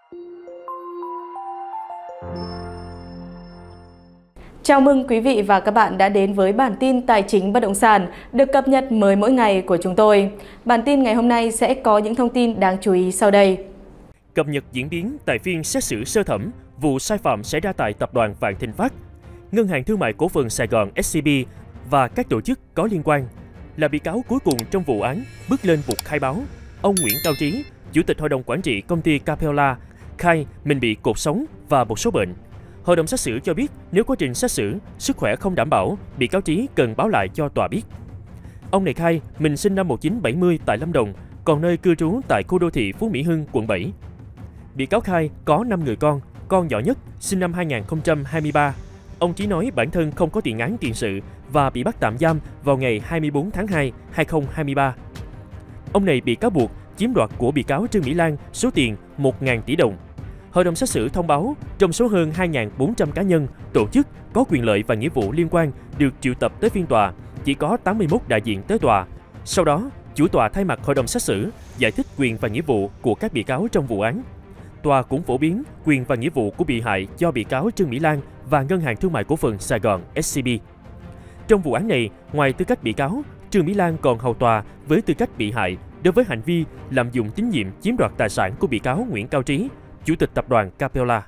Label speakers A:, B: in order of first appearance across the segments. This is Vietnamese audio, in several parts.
A: Chào mừng quý vị và các bạn đã đến với bản tin tài chính bất động sản được cập nhật mới mỗi ngày của chúng tôi. Bản tin ngày hôm nay sẽ có những thông tin đáng chú ý sau đây.
B: Cập nhật diễn biến tại phiên xét xử sơ thẩm vụ sai phạm xảy ra tại tập đoàn Vạn Thịnh Phát, Ngân hàng Thương mại Cổ phần Sài Gòn SCB và các tổ chức có liên quan. Là bị cáo cuối cùng trong vụ án bước lên bục khai báo, ông Nguyễn Cao Trí, Chủ tịch Hội đồng Quản trị công ty Capella, khai mình bị cột sống và một số bệnh. Hội đồng xét xử cho biết nếu quá trình xét xử, sức khỏe không đảm bảo, bị cáo Trí cần báo lại cho tòa biết. Ông này khai mình sinh năm 1970 tại Lâm Đồng, còn nơi cư trú tại khu đô thị Phú Mỹ Hưng, quận 7. Bị cáo khai có 5 người con nhỏ nhất sinh năm 2023. Ông Trí nói bản thân không có tiền án tiền sự và bị bắt tạm giam vào ngày 24 tháng 2, 2023. Ông này bị cáo buộc chiếm đoạt của bị cáo Trương Mỹ Lan số tiền 1.000 tỷ đồng. Hội đồng xét xử thông báo, trong số hơn 2.400 cá nhân, tổ chức có quyền lợi và nghĩa vụ liên quan được triệu tập tới phiên tòa, chỉ có 81 đại diện tới tòa. Sau đó, chủ tọa thay mặt hội đồng xét xử giải thích quyền và nghĩa vụ của các bị cáo trong vụ án. Tòa cũng phổ biến quyền và nghĩa vụ của bị hại cho bị cáo Trương Mỹ Lan và Ngân hàng Thương mại Cổ phần Sài Gòn SCB. Trong vụ án này, ngoài tư cách bị cáo, Trương Mỹ Lan còn hầu tòa với tư cách bị hại đối với hành vi lạm dụng tín nhiệm chiếm đoạt tài sản của bị cáo Nguyễn Cao Trí, Chủ tịch tập đoàn Capella.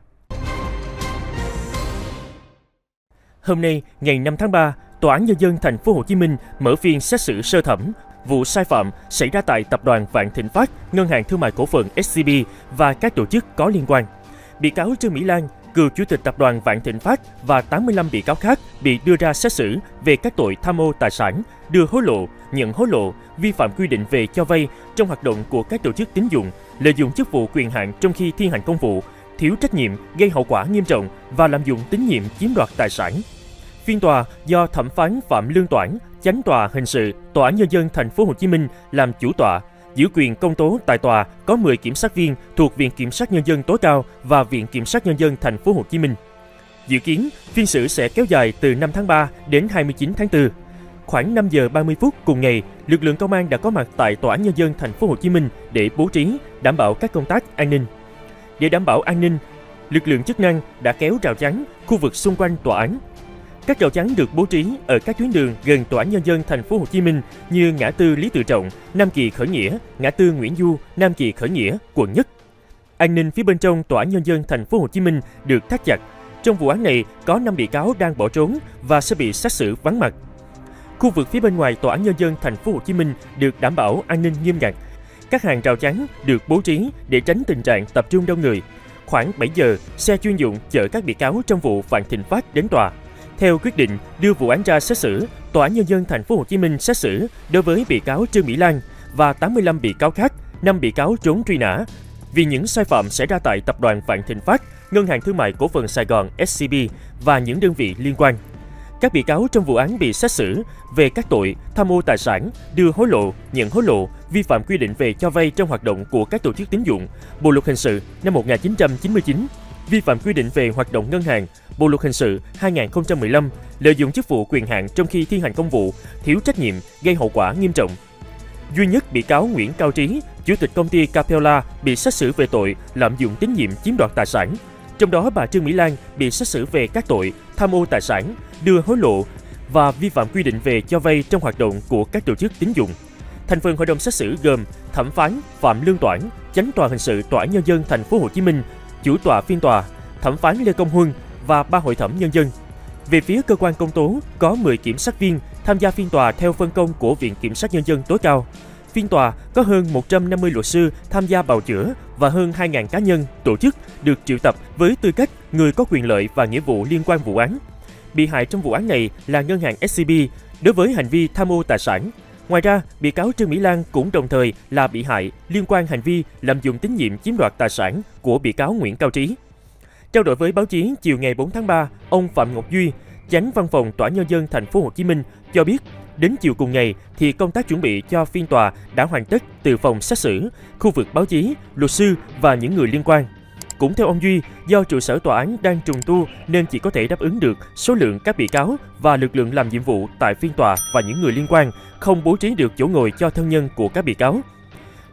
B: Hôm nay, ngày 5 tháng 3, Tòa án Nhân dân Thành phố Hồ Chí Minh mở phiên xét xử sơ thẩm vụ sai phạm xảy ra tại tập đoàn Vạn Thịnh Phát, Ngân hàng Thương mại Cổ phần SCB và các tổ chức có liên quan. Bị cáo Trương Mỹ Lan, cựu chủ tịch tập đoàn Vạn Thịnh Phát và 85 bị cáo khác bị đưa ra xét xử về các tội tham ô tài sản, đưa hối lộ, nhận hối lộ, vi phạm quy định về cho vay trong hoạt động của các tổ chức tín dụng, lợi dụng chức vụ quyền hạn trong khi thi hành công vụ, thiếu trách nhiệm gây hậu quả nghiêm trọng và lạm dụng tín nhiệm chiếm đoạt tài sản. Phiên tòa do thẩm phán Phạm Lương Toản, Chánh tòa hình sự, Tòa án Nhân dân Thành phố Hồ Chí Minh làm chủ tọa, giữ quyền công tố tại tòa có 10 kiểm sát viên thuộc Viện Kiểm sát Nhân dân tối cao và Viện Kiểm sát Nhân dân Thành phố Hồ Chí Minh. Dự kiến, phiên xử sẽ kéo dài từ 5 tháng 3 đến 29 tháng 4. Khoảng 5 giờ 30 phút cùng ngày, lực lượng công an đã có mặt tại Tòa án Nhân dân Thành phố Hồ Chí Minh để bố trí, đảm bảo các công tác an ninh. Để đảm bảo an ninh, lực lượng chức năng đã kéo rào chắn khu vực xung quanh tòa án. Các rào chắn được bố trí ở các tuyến đường gần Tòa án Nhân dân Thành phố Hồ Chí Minh như ngã tư Lý Tự Trọng, Nam Kỳ Khởi Nghĩa, ngã tư Nguyễn Du, Nam Kỳ Khởi Nghĩa, quận Nhất. An ninh phía bên trong Tòa án Nhân dân Thành phố Hồ Chí Minh được thắt chặt. Trong vụ án này có 5 bị cáo đang bỏ trốn và sẽ bị xét xử vắng mặt. Khu vực phía bên ngoài Tòa án Nhân dân Thành phố Hồ Chí Minh được đảm bảo an ninh nghiêm ngặt. Các hàng rào chắn được bố trí để tránh tình trạng tập trung đông người. Khoảng 7 giờ, xe chuyên dụng chở các bị cáo trong vụ Vạn Thịnh Phát đến tòa. Theo quyết định đưa vụ án ra xét xử, Tòa án Nhân dân Thành phố Hồ Chí Minh xét xử đối với bị cáo Trương Mỹ Lan và 85 bị cáo khác, 5 bị cáo trốn truy nã vì những sai phạm xảy ra tại tập đoàn Vạn Thịnh Phát, Ngân hàng Thương mại Cổ phần Sài Gòn SCB và những đơn vị liên quan. Các bị cáo trong vụ án bị xét xử về các tội tham ô tài sản, đưa hối lộ, nhận hối lộ, vi phạm quy định về cho vay trong hoạt động của các tổ chức tín dụng, Bộ luật hình sự năm 1999, vi phạm quy định về hoạt động ngân hàng, Bộ luật hình sự 2015, lợi dụng chức vụ quyền hạn trong khi thi hành công vụ, thiếu trách nhiệm, gây hậu quả nghiêm trọng. Duy nhất bị cáo Nguyễn Cao Trí, Chủ tịch công ty Capella bị xét xử về tội lạm dụng tín nhiệm chiếm đoạt tài sản. Trong đó bà Trương Mỹ Lan bị xét xử về các tội tham ô tài sản, đưa hối lộ và vi phạm quy định về cho vay trong hoạt động của các tổ chức tín dụng. Thành phần hội đồng xét xử gồm thẩm phán Phạm Lương Toản, Chánh tòa hình sự Tòa án Nhân dân Thành phố Hồ Chí Minh, chủ tọa phiên tòa, thẩm phán Lê Công Huân và 3 hội thẩm nhân dân. Về phía cơ quan công tố, có 10 kiểm sát viên tham gia phiên tòa theo phân công của Viện Kiểm sát Nhân dân tối cao. Phiên tòa có hơn 150 luật sư tham gia bào chữa và hơn 2.000 cá nhân, tổ chức được triệu tập với tư cách người có quyền lợi và nghĩa vụ liên quan vụ án. Bị hại trong vụ án này là Ngân hàng SCB đối với hành vi tham ô tài sản. Ngoài ra, bị cáo Trương Mỹ Lan cũng đồng thời là bị hại liên quan hành vi lạm dụng tín nhiệm chiếm đoạt tài sản của bị cáo Nguyễn Cao Trí. Trao đổi với báo chí chiều ngày 4 tháng 3, ông Phạm Ngọc Duy, Chánh Văn phòng Tòa án Nhân dân Thành phố Hồ Chí Minh cho biết, đến chiều cùng ngày thì công tác chuẩn bị cho phiên tòa đã hoàn tất từ phòng xét xử, khu vực báo chí, luật sư và những người liên quan. Cũng theo ông Duy, do trụ sở tòa án đang trùng tu nên chỉ có thể đáp ứng được số lượng các bị cáo và lực lượng làm nhiệm vụ tại phiên tòa và những người liên quan, không bố trí được chỗ ngồi cho thân nhân của các bị cáo.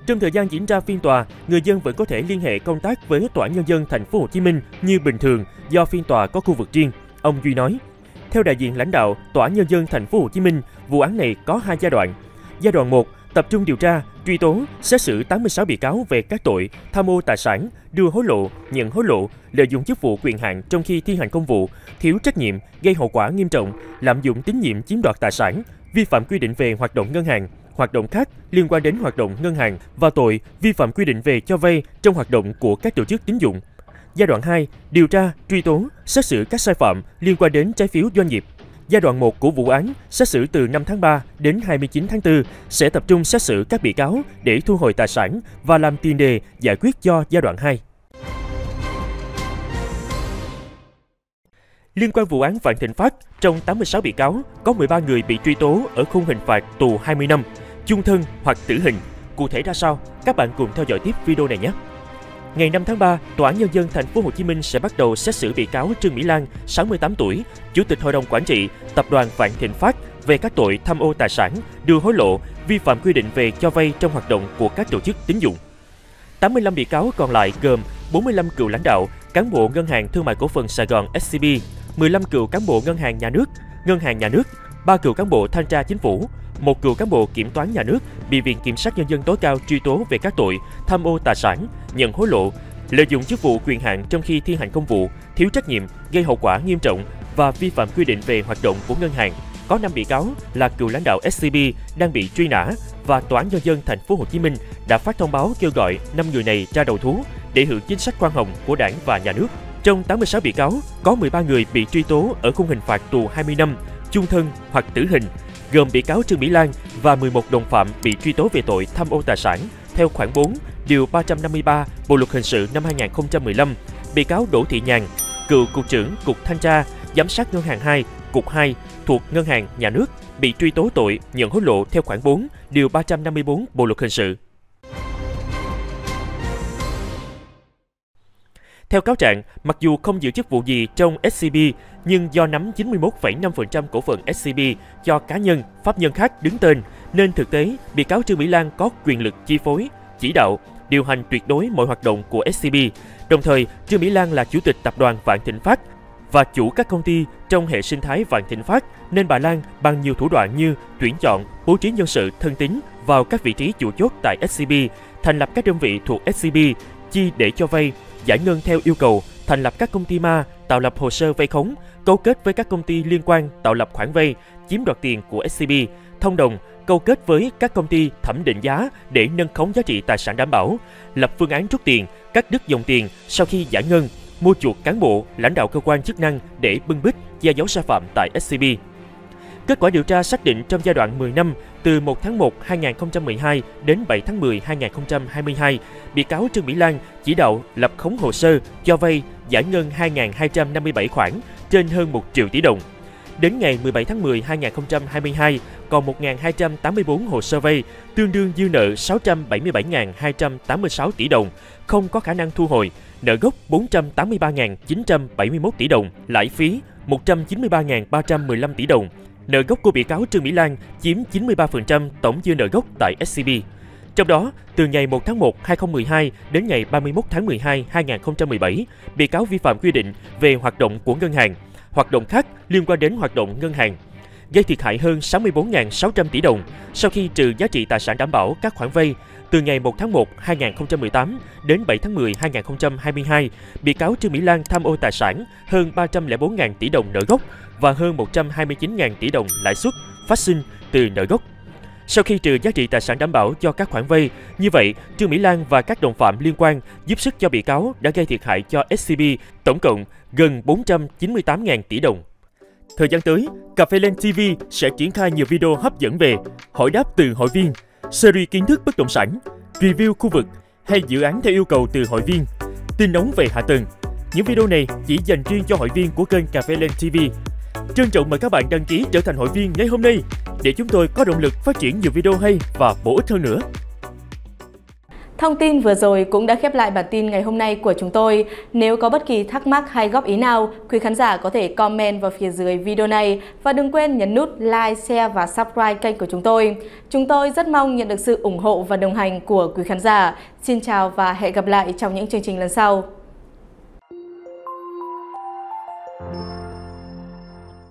B: Trong thời gian diễn ra phiên tòa, người dân vẫn có thể liên hệ công tác với Tòa án Nhân dân Thành phố Hồ Chí Minh như bình thường do phiên tòa có khu vực riêng, ông Duy nói. Theo đại diện lãnh đạo Tòa án Nhân dân Thành phố Hồ Chí Minh, vụ án này có 2 giai đoạn. Giai đoạn 1, tập trung điều tra, truy tố, xét xử 86 bị cáo về các tội tham ô tài sản, đưa hối lộ, nhận hối lộ, lợi dụng chức vụ quyền hạn trong khi thi hành công vụ, thiếu trách nhiệm, gây hậu quả nghiêm trọng, lạm dụng tín nhiệm chiếm đoạt tài sản, vi phạm quy định về hoạt động ngân hàng, hoạt động khác liên quan đến hoạt động ngân hàng và tội vi phạm quy định về cho vay trong hoạt động của các tổ chức tín dụng. Giai đoạn 2, điều tra, truy tố, xét xử các sai phạm liên quan đến trái phiếu doanh nghiệp. Giai đoạn 1 của vụ án, xét xử từ 5 tháng 3 đến 29 tháng 4, sẽ tập trung xét xử các bị cáo để thu hồi tài sản và làm tiền đề giải quyết cho giai đoạn 2. Liên quan vụ án Vạn Thịnh Phát, trong 86 bị cáo, có 13 người bị truy tố ở khung hình phạt tù 20 năm, chung thân hoặc tử hình. Cụ thể ra sao? Các bạn cùng theo dõi tiếp video này nhé! Ngày 5 tháng 3, Tòa án Nhân dân Thành phố Hồ Chí Minh sẽ bắt đầu xét xử bị cáo Trương Mỹ Lan, 68 tuổi, Chủ tịch Hội đồng Quản trị Tập đoàn Vạn Thịnh Phát về các tội tham ô tài sản, đưa hối lộ, vi phạm quy định về cho vay trong hoạt động của các tổ chức tín dụng. 85 bị cáo còn lại gồm 45 cựu lãnh đạo, cán bộ Ngân hàng Thương mại Cổ phần Sài Gòn SCB, 15 cựu cán bộ Ngân hàng Nhà nước, 3 cựu cán bộ Thanh tra Chính phủ, 1 cựu cán bộ Kiểm toán Nhà nước bị Viện Kiểm sát Nhân dân tối cao truy tố về các tội tham ô tài sản, nhận hối lộ, lợi dụng chức vụ quyền hạn trong khi thi hành công vụ, thiếu trách nhiệm, gây hậu quả nghiêm trọng và vi phạm quy định về hoạt động của ngân hàng. Có 5 bị cáo là cựu lãnh đạo SCB đang bị truy nã và Tòa án Nhân dân Thành phố Hồ Chí Minh đã phát thông báo kêu gọi 5 người này ra đầu thú để hưởng chính sách khoan hồng của Đảng và Nhà nước. Trong 86 bị cáo, có 13 người bị truy tố ở khung hình phạt tù 20 năm, chung thân hoặc tử hình, gồm bị cáo Trương Mỹ Lan và 11 đồng phạm bị truy tố về tội tham ô tài sản theo khoản 4, điều 353 Bộ luật hình sự năm 2015, bị cáo Đỗ Thị Nhàn, cựu Cục trưởng Cục Thanh tra, Giám sát Ngân hàng 2, Cục 2 thuộc Ngân hàng Nhà nước, bị truy tố tội nhận hối lộ theo khoản 4, điều 354 Bộ luật hình sự. Theo cáo trạng, mặc dù không giữ chức vụ gì trong SCB, nhưng do nắm 91,5% cổ phần SCB cho cá nhân, pháp nhân khác đứng tên, nên thực tế, bị cáo Trương Mỹ Lan có quyền lực chi phối, chỉ đạo, điều hành tuyệt đối mọi hoạt động của SCB. Đồng thời, Trương Mỹ Lan là chủ tịch tập đoàn Vạn Thịnh Phát và chủ các công ty trong hệ sinh thái Vạn Thịnh Phát, nên bà Lan bằng nhiều thủ đoạn như tuyển chọn, bố trí nhân sự thân tín vào các vị trí chủ chốt tại SCB, thành lập các đơn vị thuộc SCB, chi để cho vay, giải ngân theo yêu cầu, thành lập các công ty ma, tạo lập hồ sơ vay khống, cấu kết với các công ty liên quan tạo lập khoản vay, chiếm đoạt tiền của SCB, thông đồng, câu kết với các công ty thẩm định giá để nâng khống giá trị tài sản đảm bảo, lập phương án rút tiền, cắt đứt dòng tiền sau khi giải ngân, mua chuộc cán bộ, lãnh đạo cơ quan chức năng để bưng bít, che giấu sai phạm tại SCB. Kết quả điều tra xác định trong giai đoạn 10 năm, từ 1 tháng 1 2012 đến 7 tháng 10 2022, bị cáo Trương Mỹ Lan chỉ đạo lập khống hồ sơ cho vay giải ngân 2.257 khoản trên hơn 1 triệu tỷ đồng. Đến ngày 17 tháng 10 2022, còn 1.284 hồ sơ vay, tương đương dư nợ 677.286 tỷ đồng, không có khả năng thu hồi, nợ gốc 483.971 tỷ đồng, lãi phí 193.315 tỷ đồng. Nợ gốc của bị cáo Trương Mỹ Lan chiếm 93% tổng dư nợ gốc tại SCB. Trong đó, từ ngày 1 tháng 1 2012 đến ngày 31 tháng 12 2017, bị cáo vi phạm quy định về hoạt động của ngân hàng, hoạt động khác liên quan đến hoạt động ngân hàng, gây thiệt hại hơn 64.600 tỷ đồng sau khi trừ giá trị tài sản đảm bảo các khoản vay. Từ ngày 1 tháng 1 2018 đến 7 tháng 10 2022, bị cáo Trương Mỹ Lan tham ô tài sản hơn 304.000 tỷ đồng nợ gốc và hơn 129.000 tỷ đồng lãi suất phát sinh từ nợ gốc. Sau khi trừ giá trị tài sản đảm bảo cho các khoản vay, như vậy, Trương Mỹ Lan và các đồng phạm liên quan giúp sức cho bị cáo đã gây thiệt hại cho SCB tổng cộng gần 498.000 tỷ đồng. Thời gian tới, Cà Phê Lên TV sẽ triển khai nhiều video hấp dẫn về hỏi đáp từ hội viên, series kiến thức bất động sản, review khu vực hay dự án theo yêu cầu từ hội viên, tin nóng về hạ tầng. Những video này chỉ dành riêng cho hội viên của kênh Cà Phê Lên TV. Trân trọng mời các bạn đăng ký trở thành hội viên ngay hôm nay để chúng tôi có động lực phát triển nhiều video hay và bổ ích hơn nữa.
A: Thông tin vừa rồi cũng đã khép lại bản tin ngày hôm nay của chúng tôi. Nếu có bất kỳ thắc mắc hay góp ý nào, quý khán giả có thể comment vào phía dưới video này và đừng quên nhấn nút like, share và subscribe kênh của chúng tôi. Chúng tôi rất mong nhận được sự ủng hộ và đồng hành của quý khán giả. Xin chào và hẹn gặp lại trong những chương trình lần sau.